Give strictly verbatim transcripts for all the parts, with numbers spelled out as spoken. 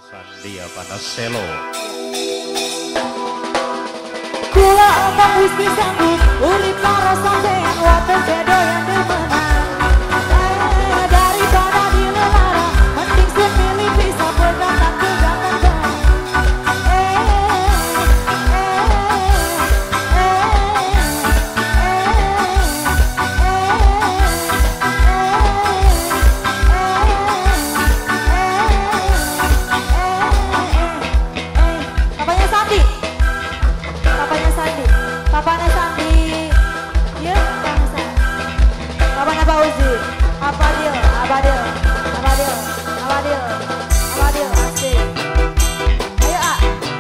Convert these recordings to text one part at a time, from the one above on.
Sandia Panaselo. Kula omong wis disambut urip karo sampean wae beda yang demenan. Eh daripada dilelara mending semilih bisa pegangan pegangan. Eh eh Papanya Sandi, papanya Sandi, papanya Sandi, ya bangsa. Papanya Fauzi, apa dia, apa dia, apa dia, apa dia, apa dia, asik. Ayo ah,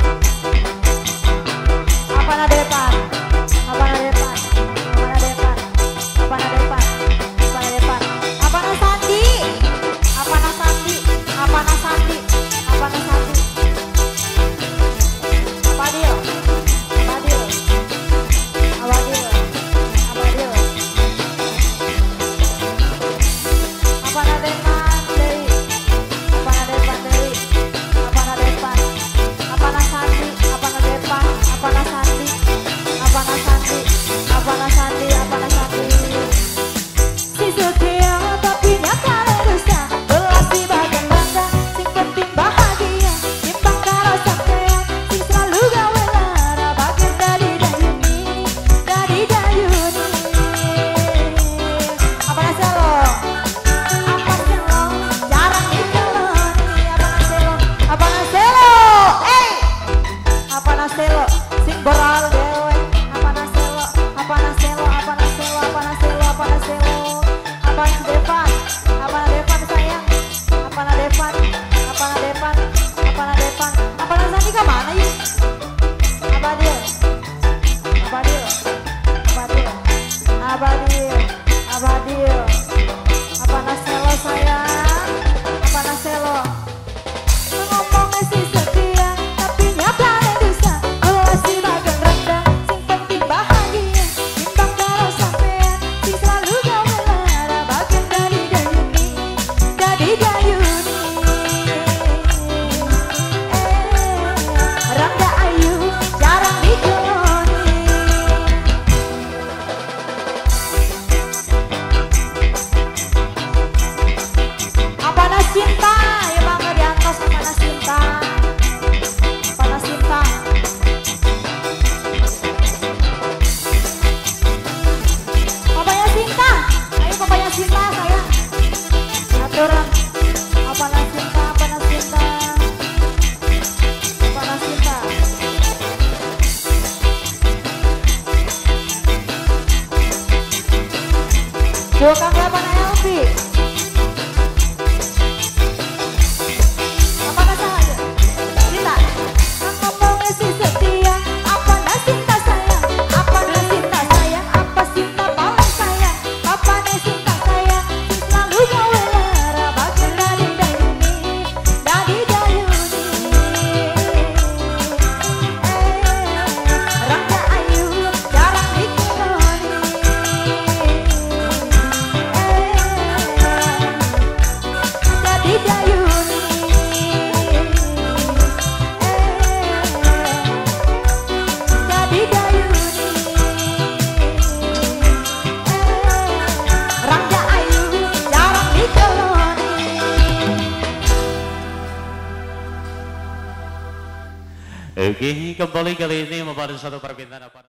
apa na depan, apa na depan, apa na depan, apa na depan, apa na depan, apa na Sandi, apa na Sandi, apa na Sandi, apa na Sandi. Apa dia? Apa dia? Apa dia? Apa dia? Apa na depan deui? Apa na depan deui? Apa na depan? Apa na Sandi? Apa na depan? Apa na Sandi? Apa na Sandi? Apa na Sandi? Apa na Sandi? Si setia tapi nyata dosa, belas di bagian bangga, sing penting bahagia, timbang karo sampean, sing selalu gawe lara, bagian dari dayuni, dari dayuni. Apa na selo? Apa selo? Jarang dikeloni. Apa na selo? Apa na selo? Eh! Apa na selo? Sing beral dewe. Apa na selo? Apa na selo? Apa na selo? Apa na selo? Apa na selo? Apa na depan? Apa na depan sayang? Apa na depan? Apa na depan? Apa na depan? Apa na Sandi ke mana yuk? Apa dia? Apa dia? Apa dia? Apa dia? Apa dia? Apa na selo sayang? Apa na selo? Ngomongnya si setia tapi nyata dosa, belas di bagian rendah, sing penting bahagia, timbang karo sampean, sing selalu gawe lara, bagian dari dayuni, dari dayuni. Eh, Rangga Ayu jarang dikeloni. Apa na cinta? Ya bangga di atas apa na cinta? Apa na cinta? Papanya cinta, ayo papanya cinta sayang. Aturan. Apa na cinta? Apa na cinta? Apa na cinta? Bukan apa na Elvi? Apa na saja? Cinta. Ngomongnya si setia, apa na cinta sayang? Apa na cinta sayang? Apa cinta paling sayang? Apa na cinta sayang? Sing selalu gawe lara, bagian dari dayuni, dari dayuni. Eh, Rangga Ayu jarang dikeloni. Eh, jadi dayuni. Jadi dayuni. Rangga Ayu jarang dikeloni. Oke, kembali kali ini mempada satu permintaan apa?